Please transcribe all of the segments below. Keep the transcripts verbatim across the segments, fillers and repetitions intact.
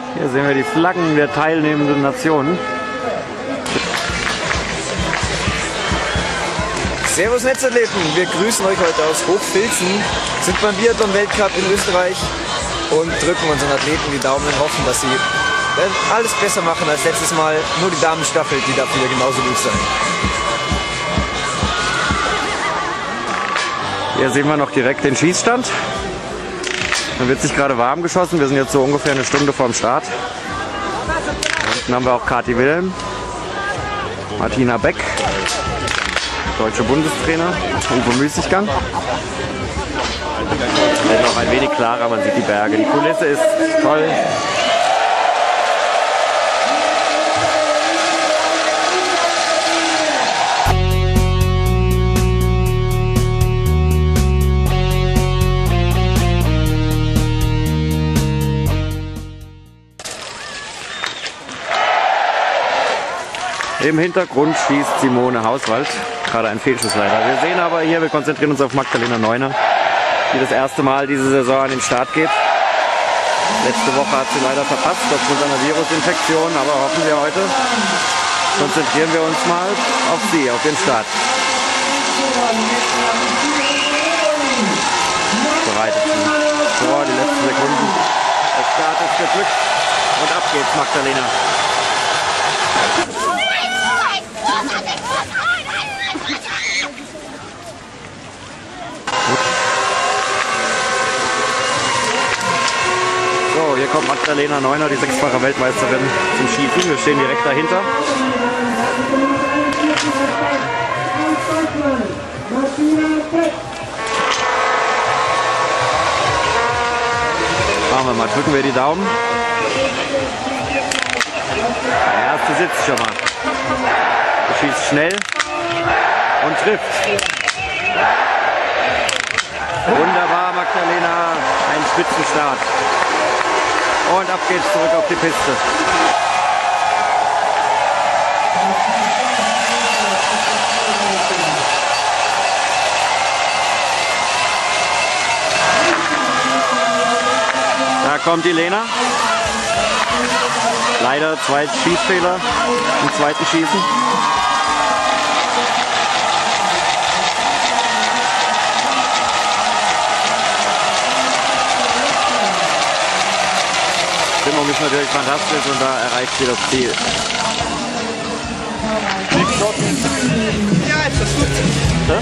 Hier sehen wir die Flaggen der teilnehmenden Nationen. Servus Netzathleten, wir grüßen euch heute aus Hochfilzen, sind beim Biathlon-Weltcup in Österreich und drücken unseren Athleten die Daumen und hoffen, dass sie alles besser machen als letztes Mal. Nur die Damenstaffel, die darf wieder genauso gut sein. Hier sehen wir noch direkt den Schießstand. Da wird sich gerade warm geschossen. Wir sind jetzt so ungefähr eine Stunde vorm Start. Dann haben wir auch Kathi Wilhelm, Martina Beck, deutsche Bundestrainer, Uwe Müßiggang. Wird noch ein wenig klarer, man sieht die Berge. Die Kulisse ist toll. Im Hintergrund schießt Simone Hauswald, gerade ein Fehlschuss leider. Wir sehen aber hier, wir konzentrieren uns auf Magdalena Neuner, die das erste Mal diese Saison an den Start geht. Letzte Woche hat sie leider verpasst aufgrund einer Virusinfektion, aber hoffen wir heute, konzentrieren wir uns mal auf sie, auf den Start. Bereitet sie vor, die letzten Sekunden. Der Start ist geglückt und ab geht's, Magdalena. So, hier kommt Magdalena Neuner, die sechsfache Weltmeisterin, zum Schießen. Wir stehen direkt dahinter. Machen wir mal, drücken wir die Daumen. Der erste sitzt schon mal. Er schießt schnell und trifft. Wunderbar, Magdalena, ein Spitzenstart. Und ab geht's zurück auf die Piste. Da kommt die Lena. Leider zwei Schießfehler im zweiten Schießen. Die Stimmung ist natürlich fantastisch und da erreicht sie das Ziel. Ja, ist das gut. Ja?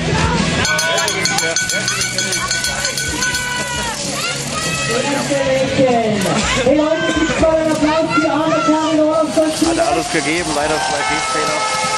Hat alles gegeben, leider zwei Schießfehler.